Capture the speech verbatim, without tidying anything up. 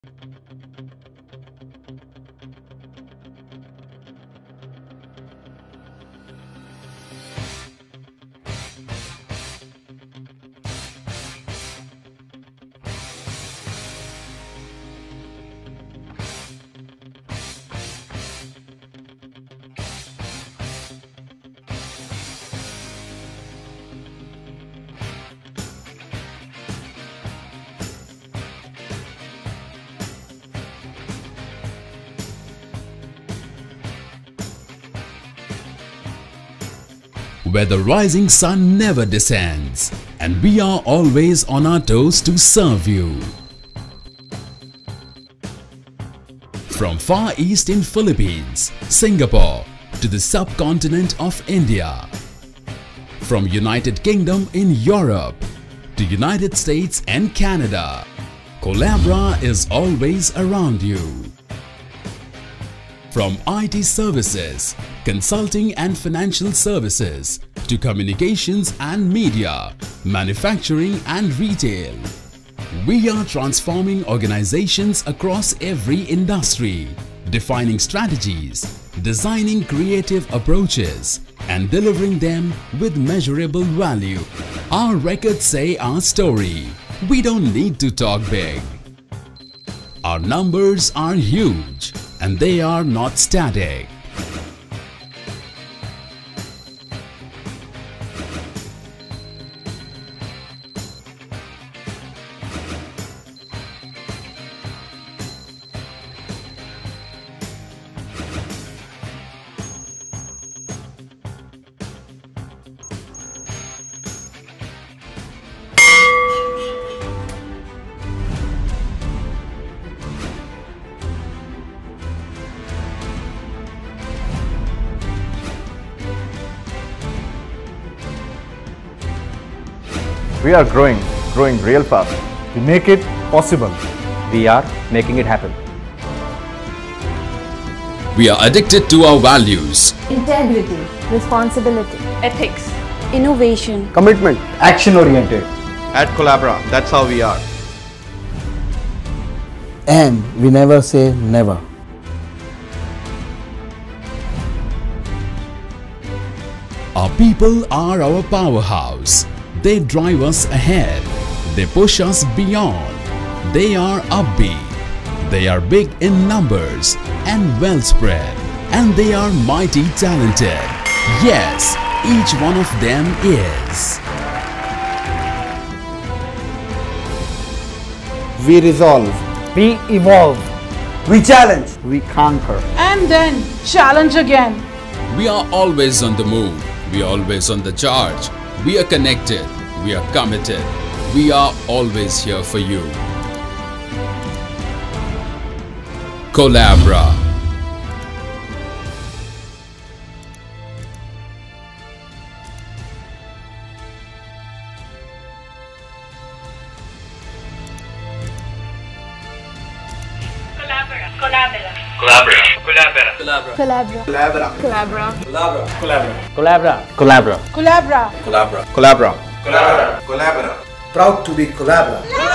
Where the rising sun never descends, and we are always on our toes to serve you. From far east in Philippines, Singapore to the subcontinent of India. From United Kingdom in Europe to United States and Canada, Collabera is always around you. From I T services, consulting and financial services to communications and media, manufacturing and retail, we are transforming organizations across every industry, defining strategies, designing creative approaches, and delivering them with measurable value. Our records say our story. We don't need to talk big. Our numbers are huge, and they are not static. We are growing, growing real fast. We make it possible. We are making it happen. We are addicted to our values. Integrity, responsibility, ethics, innovation, Commitment, action-oriented. At Collabera, that's how we are. And we never say never. Our people are our powerhouse. They drive us ahead. They push us beyond. They are upbeat. They are big in numbers and well spread. And they are mighty talented. Yes, each one of them is. We resolve. We evolve. We challenge. We conquer. and then challenge again. We are always on the move. We are always on the charge. We are connected. We are committed. We are always here for you. Collabera. Collabera. Collabera. Collabera. Collabera. Collabera. Collabera. Collabera. Collabera. Collabera. Collabera. Collabera. Collabera. Collabera. Collabera. Collabera. Proud to be Collabera.